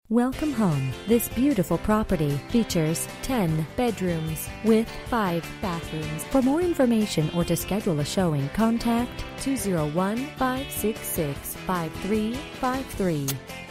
Welcome home. This beautiful property features 10 bedrooms with 5 bathrooms. For more information or to schedule a showing, contact 201-566-5353.